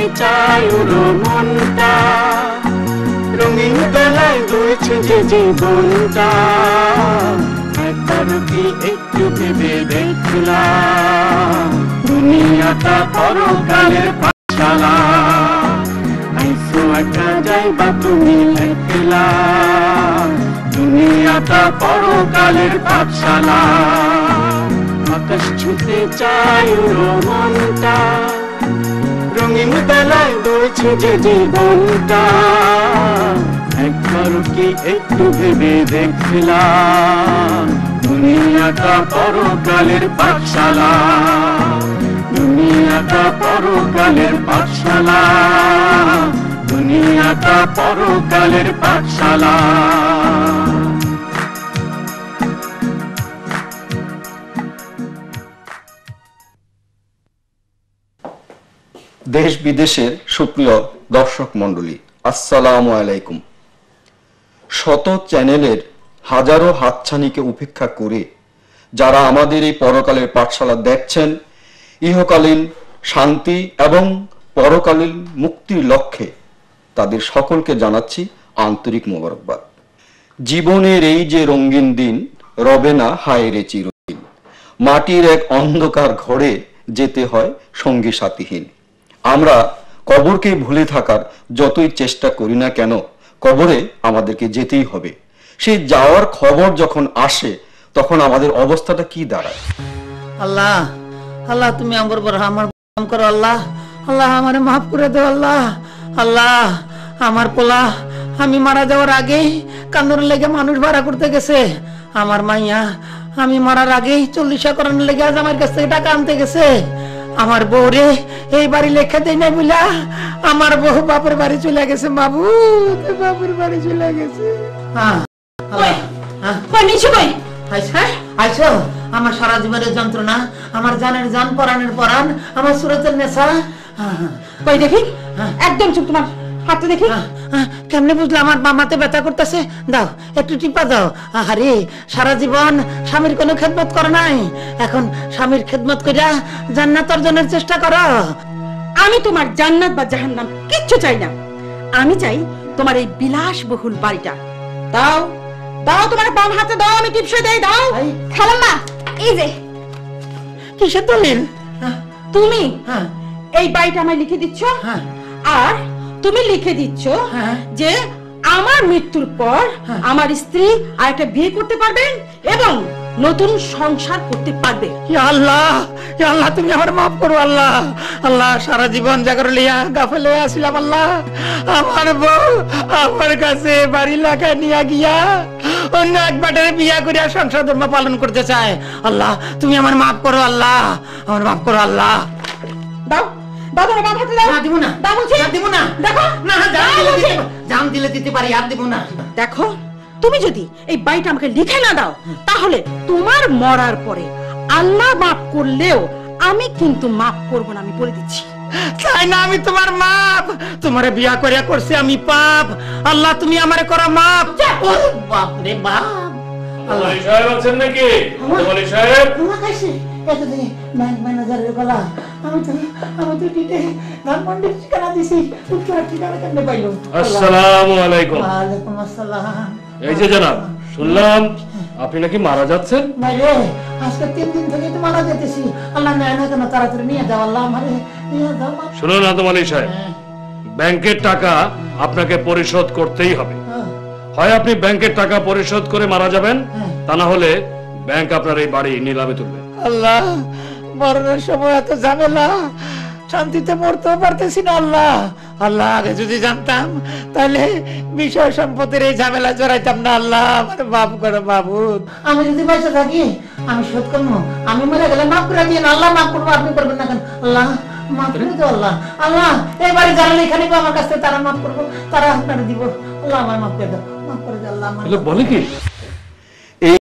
চায় ওর মনটা, রঙিন বেলায় দুলছে যে জীবনটা। একবার কি একটু ভেবে দেখলাম, দুনিয়াটা পরকালের পাঠশালা। আইসো একা যাইবা তুমি একলা, দুনিয়াটা পরকালের পাঠশালা। আকাশ ছুতে চায় ওর মনটা, রঙিন বেলায় দুলছে যে জীবনটা। একবার কি একটু ভেবে দেখলাম, দুনিয়াটা পরকালের পাঠশালা, দুনিয়াটা পরকালের পাঠশালা, দুনিয়াটা পরকালের পাঠশালা। দেশ বিদেশের সুপ্রিয় দর্শক মণ্ডলী, আসসালামু আলাইকুম। শত চ্যানেলের হাজারো হাতছানিকে উপেক্ষা করে যারা আমাদের এই পরকালের পাঠশালা দেখছেন, ইহকালীন শান্তি এবং পরকালীন মুক্তির লক্ষ্যে তাদের সকলকে জানাচ্ছি আন্তরিক মোবারকবাদ। জীবনের এই যে রঙিন দিন রবে না হায় রে চিরদিন, মাটির এক অন্ধকার ঘরে যেতে হয় সঙ্গী সাথীহীন। আমরা কবরকে ভুলে থাকার যতই চেষ্টা করি না কেন, কবরে আমাদেরকে যেতেই হবে। সেই যাওয়ার খবর যখন আসে তখন আমাদের অবস্থাটা কি দাঁড়ায়? আল্লাহ আল্লাহ তুমি আমার বড় আমার করো আল্লাহ, আল্লাহ আমারে মাফ করে দাও আল্লাহ। আল্লাহ আমার পোলা আমি মারা যাওয়ার আগেই কান্দর লেগে মানুষ ভাড়া করতে গেছে। আমার মাইয়া আমি মারার আগেই 40 করানোর লেগে আজ আমার কাছ থেকে টাকা আনতে গেছে। আমার বউরে এই বাড়ি লেখা দেয় নাই বুঝলা, আমার বউ বাপের বাড়ি চলে গেছে। বাবু বাপের বাড়ি চলে গেছে। আমার সারা জীবনের যন্ত্রণা, আমার জানের জান পরাণের পরাণ, আমার সুরতের নেশা। কই দেখি, একদম চুপ, তোমার হাতটা দেখি। কেমনে বুঝলে আমার মামাতে ব্যথা করতেছে? দাও একটু টিপা দাও। আরে সারা জীবন স্বামীর কোনো খেদমত করো নাই, এখন স্বামীর খেদমত কইরা জান্নাত অর্জনের চেষ্টা করো। আমি তোমার জান্নাত বা জাহান্নাম কিচ্ছু চাই না, আমি চাই তোমার এই বিলাসবহুল বাড়িটা। দাও দাও, তোমার বাম হাতে দাও, আমি টিপসই দেই। দাও খালাম্মা, এই যে। কিসের দলিল? তুমি এই বাড়িটা আমায় লিখে দিচ্ছ, আর তুমি লিখে দিচ্ছ যে আমার মৃত্যুর পর আমার স্ত্রী আর একটা বিয়ে করতে পারবেন এবং নতুন সংসার করতে পারবে। ইয়া আল্লাহ, ইয়া আল্লাহ তুমি আমার মাফ করো আল্লাহ। আল্লাহ সারা জীবন জাগর লিয়া গাফেলে আসিলাম আল্লাহ। আমার বউ আমার কাছে বাড়ি লাগা নিয়ে গিয়া অন্য এক বাটারে বিয়া করিয়া সংসার ধর্ম পালন করতে চায়। আল্লাহ তুমি আমার মাফ করো আল্লাহ, আমার মাফ করো আল্লাহ। দাও দাও, তোমার বাম হাতে দাও। না দিব না, দাও বলছি। দিব না। দেখো না, জান দিলে দিতে পারি, আর দিব না। দেখো তুমি যদি এই বাড়িটা আমাকে লিখে না দাও, তাহলে তোমার মরার পরে আল্লাহ মাফ করলেও আমি কিন্তু মাফ করব না, আমি বলে দিচ্ছি। তাই না, আমি তোমার মাপ, তোমারে বিয়া করিয়া করছি আমি পাপ। আল্লাহ তুমি আমারে করা মাপ। বাপ রে বাপ। আল্লাহ সাহেব আছেন নাকি? আলী সাহেব কাছে এতদিন ব্যাংক ম্যানেজারের গলা, আমি তো টিটে ধানমন্ডির ঠিকানা দিছি, তোমার ঠিকানা কেমনে পাইলো? আসসালামু আলাইকুম। ওয়ালাইকুম আসসালাম। এই যে জনাব, শুনলাম আপনি নাকি মারা যাচ্ছেন। ভাইরে আজকে 3 দিন থেকে তো মারা যেতেছি। আল্লাহ নেয় না কেন, তাড়াতাড়ি নিয়ে যাও আল্লাহ আমারে নিয়ে যাও। শুনুন আলী সাহেব, ব্যাংকের টাকা আপনাকে পরিশোধ করতেই হবে। হয় আপনি ব্যাংকের টাকা পরিশোধ করে মারা যাবেন, তা না হলে ব্যাংক আপনার এই বাড়ি নিলামে তুলবে। আল্লাহ মরণের সময় এত ঝামেলা, শান্তিতে মরতেও পারতেছি না আল্লাহ। আল্লাহ আগে যদি জানতাম তাহলে বিষয় সম্পত্তির এই ঝামেলা জড়াইতাম না। আল্লাহ আমার মাফ করো মাবুদ। আমি যদি বেঁচে থাকি আমি শোধ করবো, আমি মরে গেলে মাফ করে দিন আল্লাহ। মাফ করবো, আপনি করবেন না কেন? আল্লাহ মাফ করে দাও আল্লাহ। আল্লাহ এবারে যারা এখানে আমার কাছে তারা মাফ করবো, তারা আপনারা দিব। আল্লাহ আমার মাফ করে দাও, মাফ করে দাও আল্লাহ। বলে কি